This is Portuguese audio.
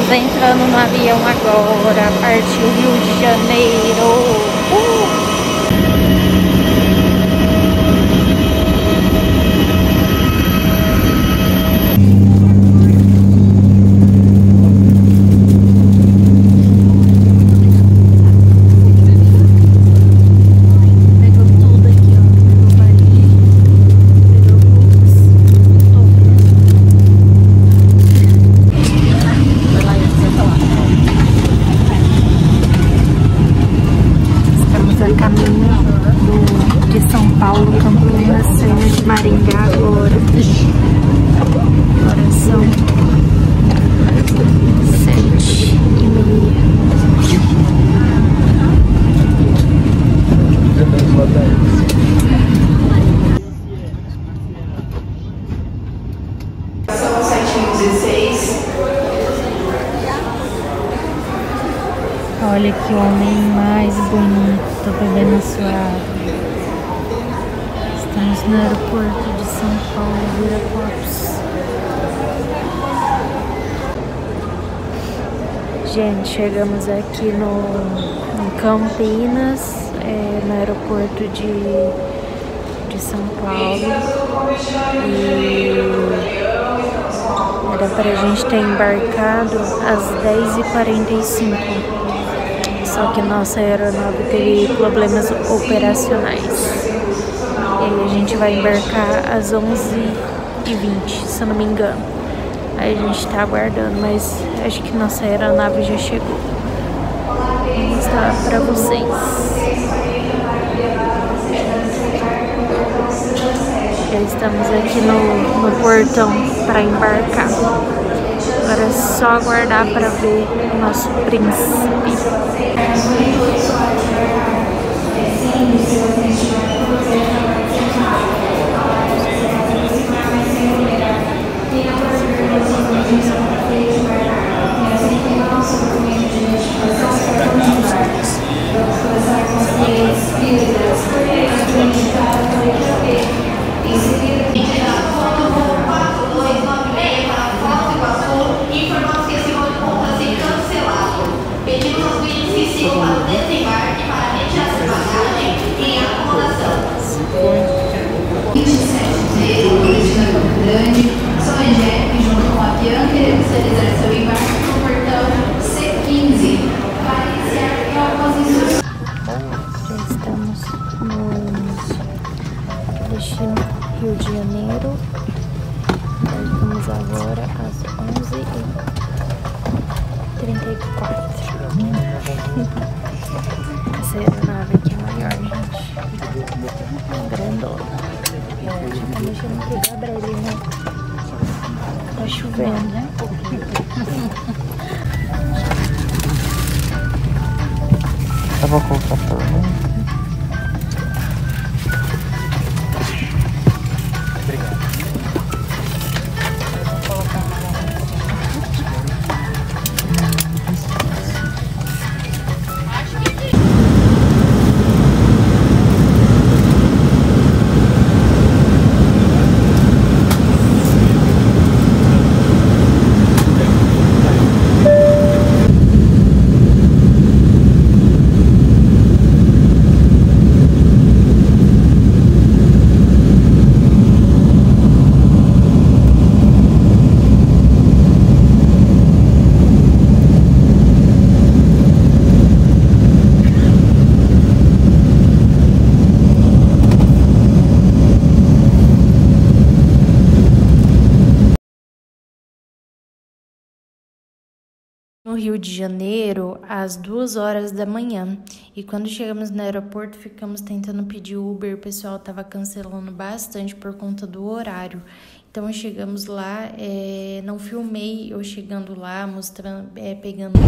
Estamos entrando no avião agora, partiu Rio de Janeiro. Maringá agora. Agora são 7h30. São 7h16. Olha que homem mais bonito bebendo a sua água. Estamos no aeroporto de São Paulo, Viracopos. Gente, chegamos aqui em Campinas, no aeroporto de São Paulo. E era pra gente ter embarcado às 10h45. Só que nossa aeronave teve problemas operacionais. E aí a gente vai embarcar às 11h20, se eu não me engano. Aí a gente tá aguardando, mas acho que nossa aeronave já chegou. Vou mostrar pra vocês. Já estamos aqui no portão para embarcar. Agora é só aguardar para ver o nosso príncipe. Rio de Janeiro. Estamos agora às 11h34. Essa aeronave aqui é maior, gente. Grandona. Já tá mexendo com o Gabriel, né? Tá chovendo, né? Eu vou colocar pra mim. No Rio de Janeiro, às 2h da manhã. E quando chegamos no aeroporto, ficamos tentando pedir Uber. O pessoal tava cancelando bastante por conta do horário. Então, chegamos lá, não filmei eu chegando lá, mostrando, pegando...